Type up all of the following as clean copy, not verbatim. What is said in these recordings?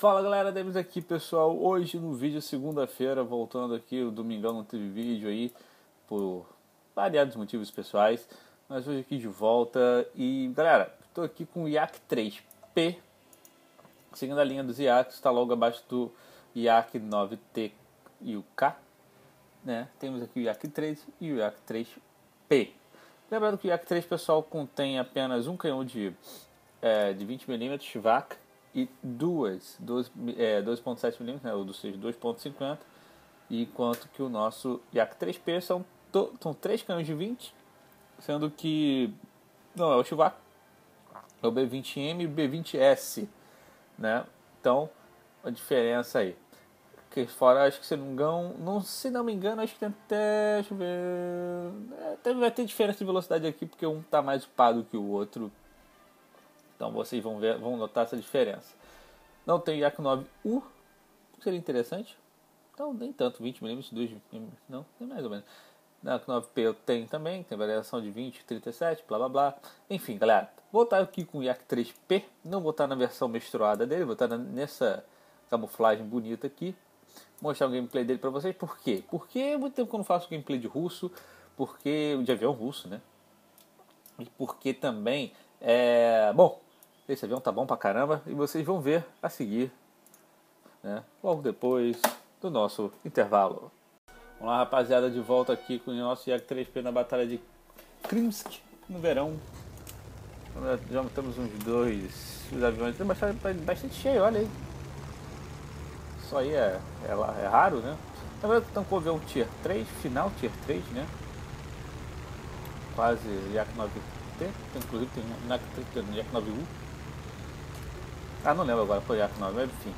Fala galera, Davis aqui pessoal, hoje no vídeo segunda-feira, voltando aqui, o domingão não teve vídeo aí, por variados motivos pessoais, mas hoje aqui de volta e galera, estou aqui com o IAC 3P, seguindo a linha dos IACs, está logo abaixo do IAC 9T e o K, né? Temos aqui o IAC 3 e o IAC 3P. Lembrando que o IAC 3 pessoal contém apenas um canhão de 20mm VAC, e 2.7mm, né, ou seja, 2.50, enquanto que o nosso IAC 3P são 3 canhões de 20, sendo que não é o Chivac, é o B20M e o B20S, né? Então, a diferença aí. Que fora, acho que se não me engano, acho que tem até, deixa eu ver, vai ter diferença de velocidade aqui, porque um está mais upado que o outro. Então vocês vão notar essa diferença. Não tem IAC 9U, seria interessante. Então nem tanto, 20mm, 2mm, não, tem mais ou menos. IAC 9P eu tenho também, tem variação de 20, 37, blá blá blá. Enfim, galera, vou estar aqui com o IAC 3P, não vou estar na versão menstruada dele, vou estar nessa camuflagem bonita aqui. Mostrar o gameplay dele pra vocês, por quê? Porque há muito tempo que eu não faço gameplay de russo, porque de avião russo, né? E porque também, bom, esse avião tá bom pra caramba e vocês vão ver a seguir, né, logo depois do nosso intervalo. Vamos lá, rapaziada, de volta aqui com o nosso IAC 3P na batalha de Krimsk no verão. Já temos uns os aviões, tem bastante cheio, olha aí. Isso aí é raro, né? Na verdade, estão com o avião Tier 3, final Tier 3, né? Quase IAC 9T, inclusive tem IAC 9U. Ah, não lembro agora, foi IAC 9, mas enfim.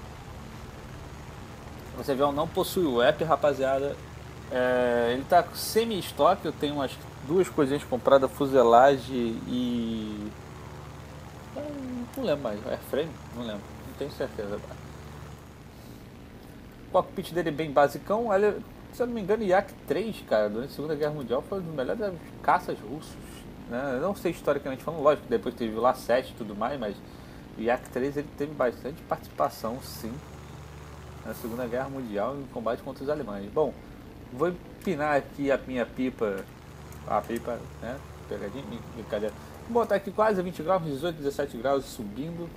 Esse avião não possui o app, rapaziada. Ele tá semi-estoque, eu tenho umas duas coisinhas compradas, fuselagem e... não lembro mais, airframe? Não lembro, não tenho certeza agora. O cockpit dele é bem basicão, se eu não me engano, IAC 3, cara, durante a Segunda Guerra Mundial foi um dos melhores caças russos, né? Eu não sei historicamente falando, lógico que depois teve lá 7 e tudo mais, mas o IAC 3 ele teve bastante participação, sim, na Segunda Guerra Mundial em combate contra os alemães. Bom, vou empinar aqui a minha pipa, né, pegadinha, brincadeira. Vou botar aqui quase 20 graus, 18, 17 graus subindo.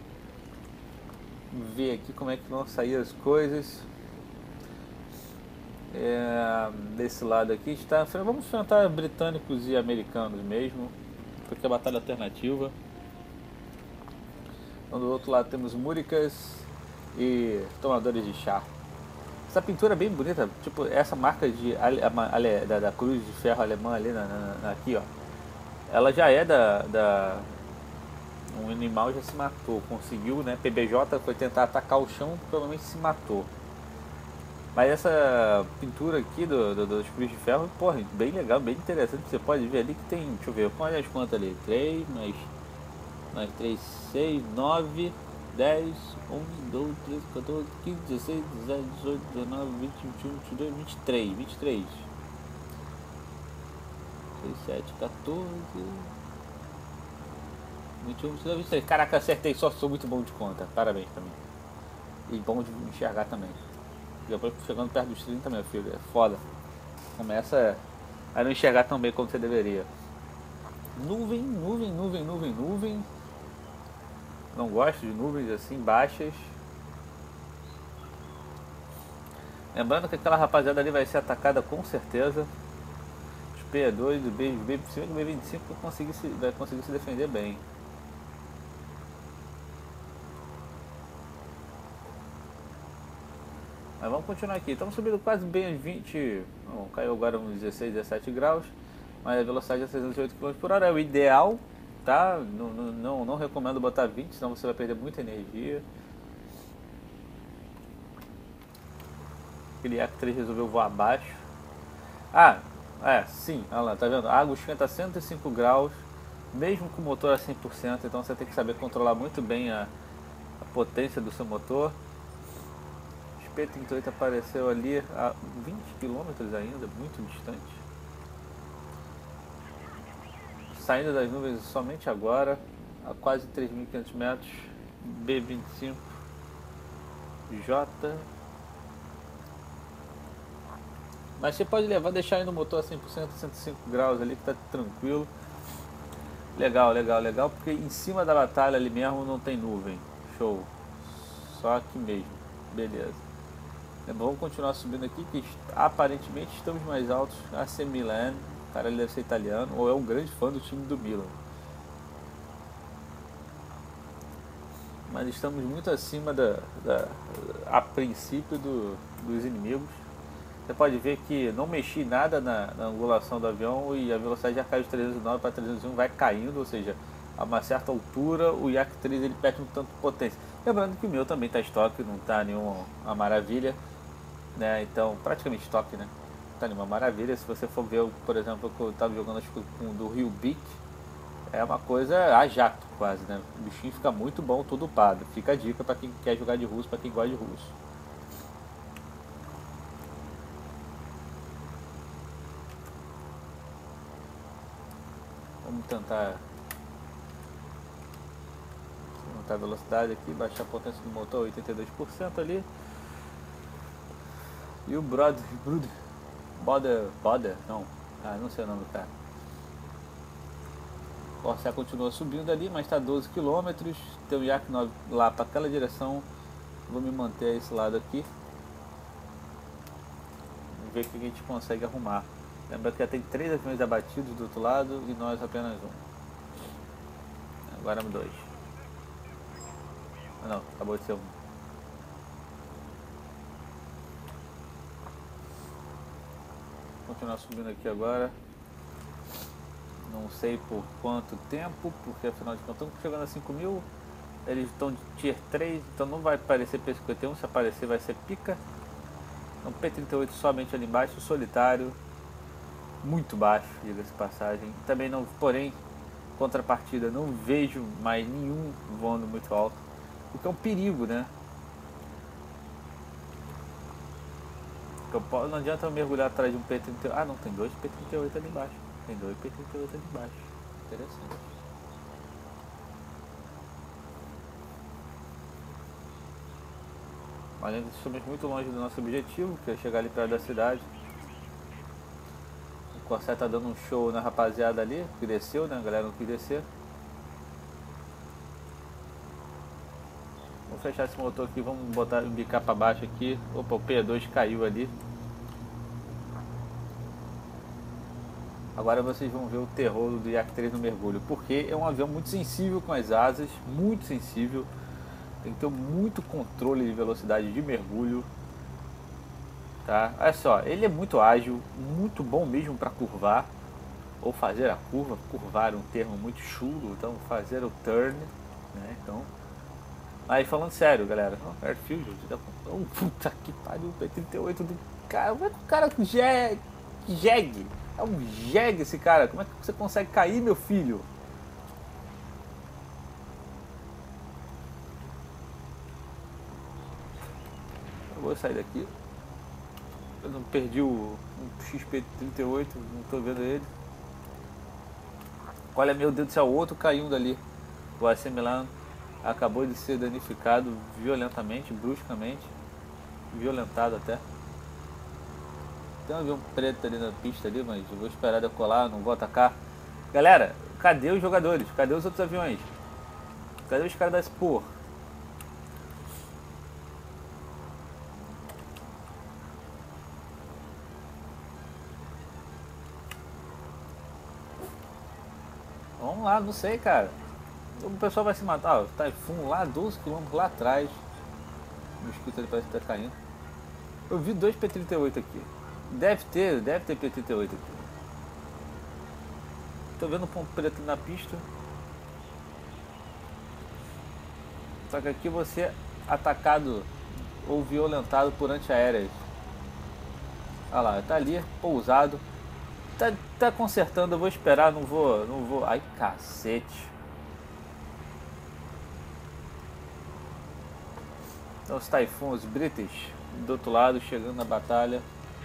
Ver aqui como é que vão sair as coisas. Desse lado aqui vamos enfrentar britânicos e americanos mesmo, porque é batalha alternativa. Então, do outro lado temos múricas e tomadores de chá. Essa pintura é bem bonita, tipo essa marca da cruz de ferro alemã ali aqui, ó. Ela já é um animal já se matou, conseguiu, né? PBJ foi tentar atacar o chão, provavelmente se matou. Mas essa pintura aqui dos cruz de ferro, porra, bem legal, bem interessante. Você pode ver ali que tem, deixa eu ver, olha as quantas ali, 3 mais 3, 6, 9, 10, 11, 12, 13, 14, 15, 16, 17, 18, 19, 20, 21, 22, 23, 6, 7, 14, 21, 22, 23. Caraca, acertei, só sou muito bom de conta, parabéns pra mim. E bom de enxergar também. Depois chegando perto dos 30, meu filho, é foda. Começa a não enxergar tão bem como você deveria. Nuvem. Não gosto de nuvens assim baixas. Lembrando que aquela rapaziada ali vai ser atacada com certeza. Os P2, o B25 vai conseguir se defender bem. Mas vamos continuar aqui. Estamos subindo quase bem uns 20. Bom, caiu agora uns 16, 17 graus. Mas a velocidade é 608 km/h. É o ideal, tá? Não recomendo botar 20, senão você vai perder muita energia. Aquele IAC 3 resolveu voar abaixo. Sim, olha lá, tá vendo? A água esquenta a 105 graus, mesmo com o motor a 100%. Então você tem que saber controlar muito bem a potência do seu motor. P38 apareceu ali a 20 km ainda, muito distante. Saindo das nuvens somente agora, a quase 3.500 metros, B25. J. Mas você pode levar, deixar aí no motor a 100%, 105 graus ali, que tá tranquilo. Legal, legal, legal, porque em cima da batalha ali mesmo não tem nuvem. Show. Só aqui mesmo. Beleza. Vamos continuar subindo aqui, que aparentemente estamos mais altos. AC Milan, o cara ele deve ser italiano, ou é um grande fã do time do Milan. Mas estamos muito acima a princípio dos inimigos. Você pode ver que não mexi nada na angulação do avião e a velocidade já caiu de 309 para 301, vai caindo, ou seja, a uma certa altura o Yak 3 ele perde um tanto de potência. Lembrando que o meu também está estoque, não está nenhuma maravilha, né? Então praticamente estoque, né? Não está nenhuma maravilha. Se você for ver, por exemplo, que eu estava jogando acho que com o do Rio Beat, é uma coisa a jato quase, né? O bichinho fica muito bom, todo upado. Fica a dica para quem quer jogar de russo, para quem gosta de russo. Vamos tentar aumentar a velocidade aqui, baixar a potência do motor 82% ali. E o Boder, não sei o nome do cara. O Corsair continua subindo ali, mas está 12 km. Tem o Yak 9 lá para aquela direção. Vou me manter a esse lado aqui. Vamos ver o que a gente consegue arrumar. Lembra que já tem 3 aviões abatidos do outro lado e nós apenas um. Agora 2. Ah, não, acabou de ser um. Vou continuar subindo aqui agora. Não sei por quanto tempo, porque afinal de contas estamos chegando a 5.000. Eles estão de Tier 3, então não vai aparecer P51, se aparecer vai ser pica. Então P38 somente ali embaixo, solitário. Muito baixo, diga-se passagem. Também não, porém, contrapartida, não vejo mais nenhum voando muito alto, o que é um perigo, né? Não adianta eu mergulhar atrás de um P38. Ah, não, tem 2 P38 ali embaixo. Tem 2 P38 ali embaixo. Interessante. Mas ainda estamos muito longe do nosso objetivo, que é chegar ali perto da cidade. O Corsair tá dando um show na rapaziada ali, que desceu, né? A galera não quis descer. Vamos fechar esse motor aqui, vamos botar o bicar para baixo aqui. Opa, o P2 caiu ali. Agora vocês vão ver o terror do Yak 3 no mergulho, porque é um avião muito sensível com as asas, muito sensível. Tem que ter muito controle de velocidade de mergulho. Tá? Olha só, ele é muito ágil, muito bom mesmo para curvar, ou fazer a curva. Curvar é um termo muito chulo, então fazer o turn, né? Então, aí falando sério, galera, Airfield, puta que pariu, o P38 do cara, como é que o cara jegue? É um jegue esse cara, como é que você consegue cair, meu filho? Eu vou sair daqui. Eu não perdi o XP38, não tô vendo ele. Olha, meu Deus do céu, o outro caiu dali. O AC Milan acabou de ser danificado violentamente, bruscamente. Violentado até. Tem um avião preto ali na pista ali, mas eu vou esperar decolar, não vou atacar. Galera, cadê os jogadores? Cadê os outros aviões? Cadê os caras da Spur? Vamos lá, não sei, cara. O pessoal vai se matar. Ó, Typhoon lá, 12 km lá atrás. O mosquito ali parece que tá caindo. Eu vi 2 P38 aqui. Deve ter P38 aqui. Tô vendo um ponto preto na pista. Só que aqui você é atacado ou violentado por antiaéreas. Olha lá, tá ali, pousado. Tá consertando, eu vou esperar, não vou. Ai, cacete. Então os Typhoon, os British, do outro lado, chegando na batalha.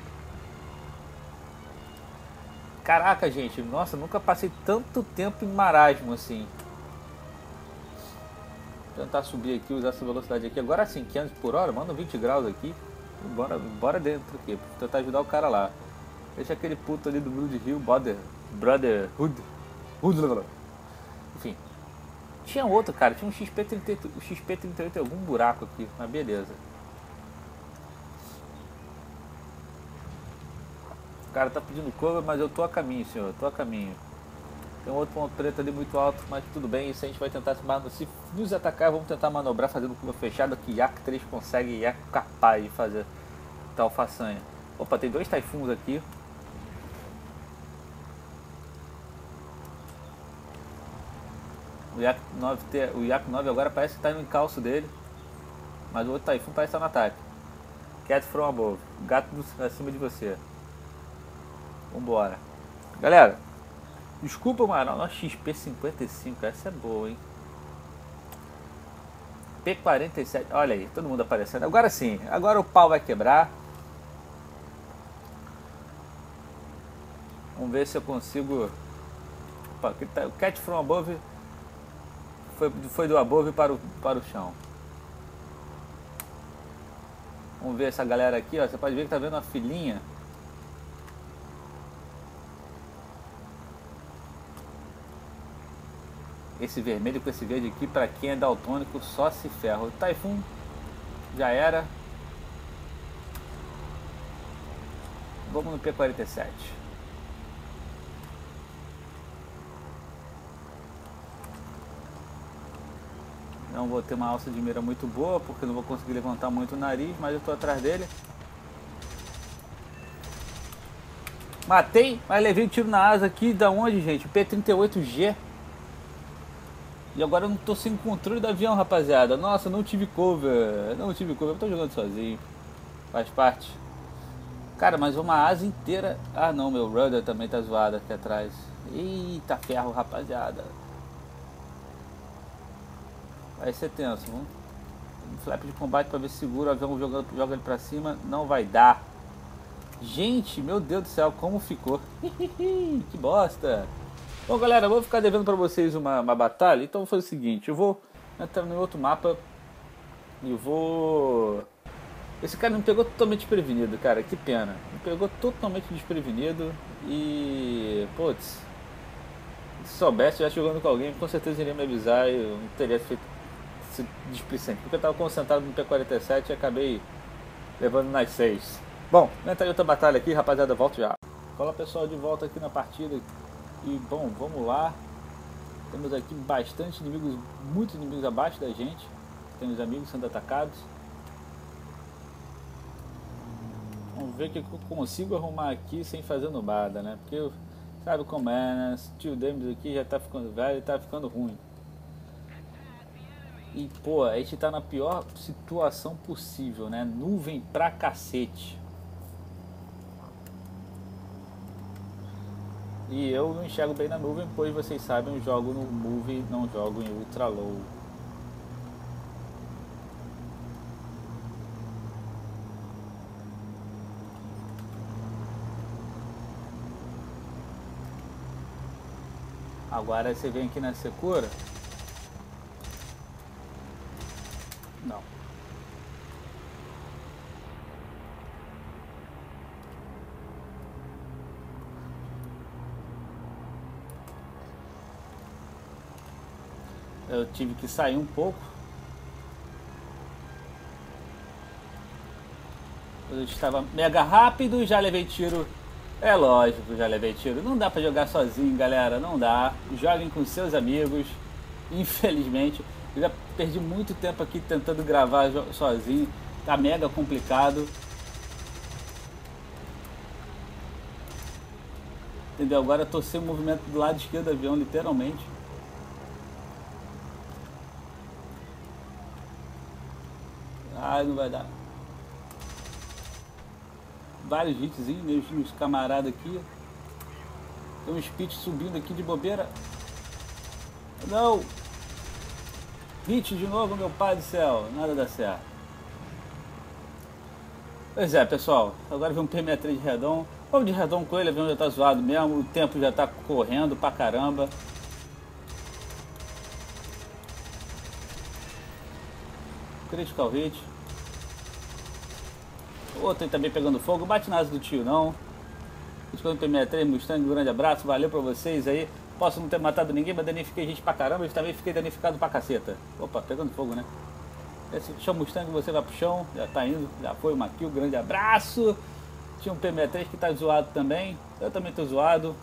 Caraca, gente, nossa, nunca passei tanto tempo em marasmo assim. Tentar subir aqui, usar essa velocidade aqui. Agora sim, 500 por hora, manda 20 graus aqui. Bora dentro aqui, pra tentar ajudar o cara lá. Deixa aquele puto ali do Blood Hill, Brotherhood. Enfim. Tinha outro, cara, tinha um XP-38, o XP-38 tem algum buraco aqui, mas beleza. O cara tá pedindo cover, mas eu tô a caminho, senhor, eu tô a caminho. Tem um outro ponto preto ali muito alto, mas tudo bem, isso a gente vai tentar se nos atacar, vamos tentar manobrar fazendo curva fechada, que Yak 3 consegue e é capaz de fazer tal façanha. Opa, tem 2 Typhoons aqui. O Yak 9 agora parece que está no encalço dele, mas o outro Typhoon parece estar no ataque. Cat from above, gato acima de você. Vambora. Galera, desculpa, mano, nossa XP-55, essa é boa, hein? P-47, olha aí, todo mundo aparecendo. Agora sim, agora o pau vai quebrar. Vamos ver se eu consigo... Opa, aqui tá, o Cat from above foi do above para o chão. Vamos ver essa galera aqui, ó. Você pode ver que tá vendo uma filinha. Esse vermelho com esse verde aqui, pra quem é daltônico, só se ferra. O Typhoon já era. Vamos no P-47. Não vou ter uma alça de mira muito boa, porque não vou conseguir levantar muito o nariz, mas eu tô atrás dele. Matei, mas levei um tiro na asa aqui. Da onde, gente? P-38G. E agora eu não tô sem controle do avião, rapaziada. Nossa, não tive cover. Não tive cover, eu tô jogando sozinho. Faz parte. Cara, mas uma asa inteira... Ah não, meu rudder também tá zoado aqui atrás. Eita ferro, rapaziada. Vai ser tenso, vamos. Um flap de combate pra ver se segura o avião, joga ele pra cima. Não vai dar. Gente, meu Deus do céu, como ficou. Que bosta. Bom, galera, eu vou ficar devendo pra vocês uma batalha. Então vou fazer o seguinte, eu vou entrar no outro mapa e vou... Esse cara me pegou totalmente desprevenido, cara, que pena. Me pegou totalmente desprevenido e... Putz, se soubesse, já jogando com alguém, com certeza iria me avisar e eu não teria feito esse displicente. Porque eu tava concentrado no P-47 e acabei levando nas 6. Bom, vou entrar em outra batalha aqui, rapaziada, volto já. Fala pessoal, de volta aqui na partida. E bom, vamos lá. Temos aqui bastante inimigos, muitos inimigos abaixo da gente. Temos amigos sendo atacados. Vamos ver o que eu consigo arrumar aqui sem fazer nubada, né? Porque sabe como é, né? Steel Damage aqui já tá ficando velho e tá ficando ruim. E pô, a gente tá na pior situação possível, né? Nuvem pra cacete. E eu não enxergo bem na nuvem, pois vocês sabem, eu jogo no Movie, não jogo em Ultra Low. Agora você vem aqui na Secura. Não. Eu tive que sair um pouco. Eu estava mega rápido e já levei tiro. É lógico, já levei tiro. Não dá pra jogar sozinho, galera. Não dá. Joguem com seus amigos. Infelizmente, eu já perdi muito tempo aqui tentando gravar sozinho. Tá mega complicado. Entendeu? Agora eu tô sem o movimento do lado esquerdo do avião, literalmente. Ai, não vai dar. Vários hitzinhos, meus camaradas aqui. Tem um speed subindo aqui de bobeira. Não! Hit de novo, meu pai do céu. Nada dá certo. Pois é, pessoal. Agora vem um P63 de redom. Vamos de redom com ele, o avião já tá zoado mesmo. O tempo já tá correndo pra caramba. Critical hit. Outro aí também pegando fogo. Bate na asa do tio, não. Escolha P63, Mustang, um grande abraço. Valeu pra vocês aí. Posso não ter matado ninguém, mas danifiquei gente pra caramba. E também fiquei danificado pra caceta. Opa, pegando fogo, né? Esse chão Mustang, você vai pro chão. Já tá indo, já foi uma kill. Grande abraço. Tinha um P63 que tá zoado também. Eu também tô zoado.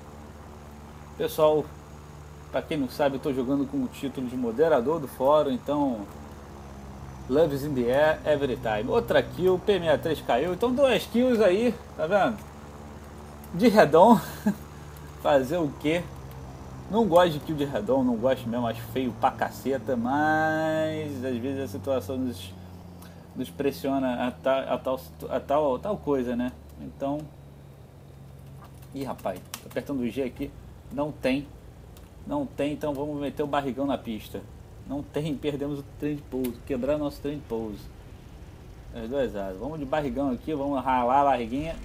Pessoal, pra quem não sabe, eu tô jogando com o título de moderador do fórum. Então, Love is in the air every time. Outra kill, P63 caiu. Então 2 kills aí, tá vendo? De redom. Fazer o quê? Não gosto de kill de redom, não gosto mesmo, acho feio pra caceta, mas às vezes a situação nos pressiona a tal coisa, né? Então. Ih, rapaz, tô apertando o G aqui. Não tem, então vamos meter o barrigão na pista. Não tem, perdemos o trem de pouso, quebrar nosso trem de pouso. As duas asas. Vamos de barrigão aqui, vamos ralar a barriguinha.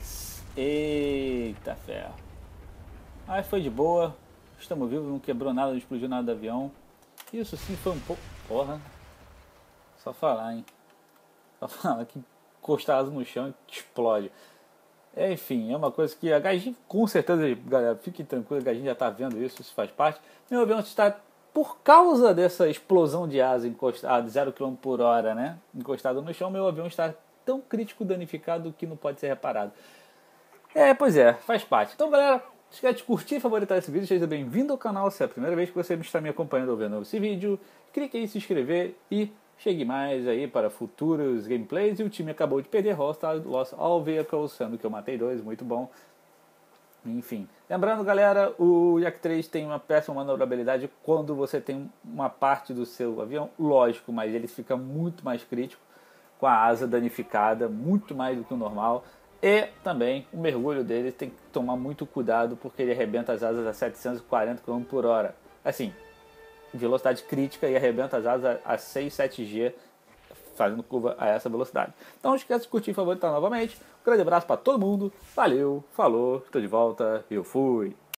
Eita ferro. Mas foi de boa. Estamos vivos, não quebrou nada, não explodiu nada do avião. Isso sim foi um pouco... Porra. Só falar, hein. Só falar que encostar no chão e explode. Enfim, é uma coisa que a Gaijin, com certeza, galera, fiquem tranquilos, a Gaijin já está vendo isso faz parte. Meu avião está, por causa dessa explosão de asa encostada, 0 km por hora, né? Encostado no chão, meu avião está tão crítico danificado que não pode ser reparado. Pois é, faz parte. Então, galera, se esquece de curtir e favoritar esse vídeo, seja bem-vindo ao canal. Se é a primeira vez que você está me acompanhando ou vendo esse vídeo, clique aí em se inscrever e chegue mais aí para futuros gameplays. E o time acabou de perder Lost All Vehicles, sendo que eu matei 2, muito bom. Enfim, lembrando, galera, o Yak 3 tem uma péssima manobrabilidade quando você tem uma parte do seu avião, lógico, mas ele fica muito mais crítico com a asa danificada, muito mais do que o normal. E também o mergulho dele tem que tomar muito cuidado porque ele arrebenta as asas a 740 km por hora. Assim, velocidade crítica, e arrebenta as asas a 6, 7G fazendo curva a essa velocidade. Então não esquece de curtir e favoritar novamente. Um grande abraço para todo mundo. Valeu, falou, estou de volta, eu fui.